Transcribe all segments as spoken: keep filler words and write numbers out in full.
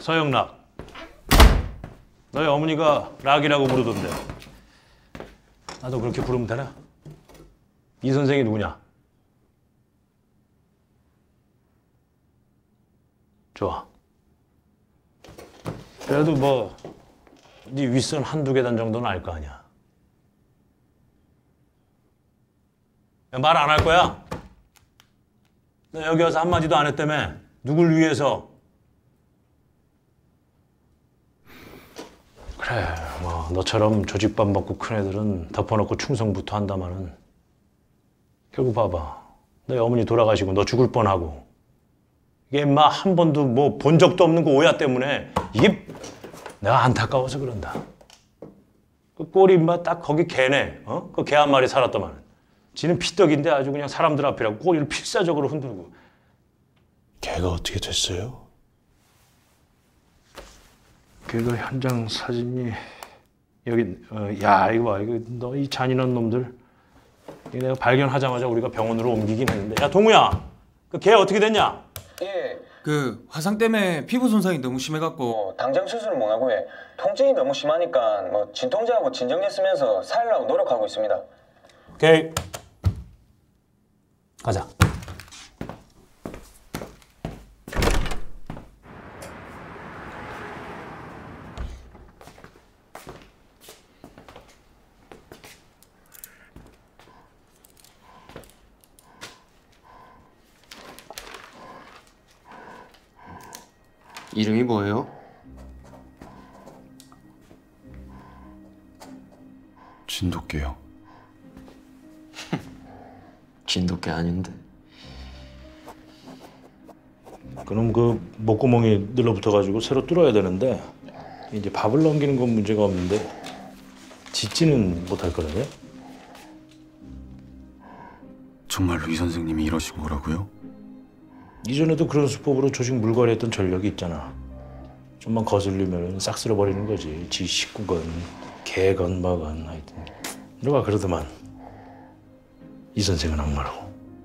서영락. 너희 어머니가 락이라고 부르던데. 나도 그렇게 부르면 되나? 이 선생이 누구냐? 좋아. 그래도 뭐 네 윗선 한두 계단 정도는 알 거 아니야. 말 안 할 거야? 너 여기 와서 한마디도 안 했다며? 누굴 위해서? 그래, 뭐 너처럼 조직밥 먹고 큰 애들은 덮어놓고 충성부터 한다마는 결국 봐봐. 너희 어머니 돌아가시고 너 죽을 뻔하고 이게 인마 한 번도 뭐 본 적도 없는 그 오야 때문에 이게 내가 안타까워서 그런다. 그 꼴이 인마 딱 거기 개네. 어? 그 개 한 마리 살았더만. 지는 피떡인데 아주 그냥 사람들 앞이라고 꼬리를 필사적으로 흔들고. 걔가 어떻게 됐어요? 걔가 현장 사진이 여기 어, 야 이거 봐 이거 너 이 잔인한 놈들 이거 내가 발견하자마자 우리가 병원으로 옮기긴 했는데 야 동우야 그 걔 어떻게 됐냐? 예. 그 화상 때문에 피부 손상이 너무 심해갖고 어, 당장 수술을 못하고 해. 통증이 너무 심하니까 뭐 진통제하고 진정제 쓰면서 살려고 노력하고 있습니다. 오케이 가자. 이름이 뭐예요? 진돗개요. 진돗개 아닌데. 그럼 그 목구멍이 늘러붙어가지고 새로 뚫어야 되는데 이제 밥을 넘기는 건 문제가 없는데 짖지는 못할 거라고요? 정말로 이 선생님이 이러신 거라고요? 이전에도 그런 수법으로 조직 물갈이했던 전력이 있잖아. 좀만 거슬리면 싹 쓸어버리는 거지. 지 식구건 개건 뭐건 하여튼 누가 그러더만 이 선생은 악마라고.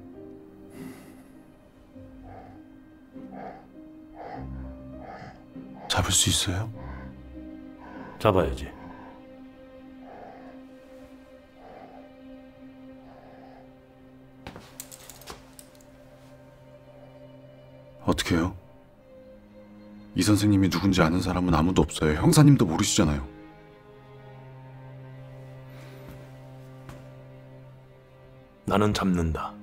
잡을 수 있어요? 잡아야지. 어떻게요? 이 선생님이 누군지 아는 사람은 아무도 없어요. 형사님도 모르시잖아요. 나는 잡는다.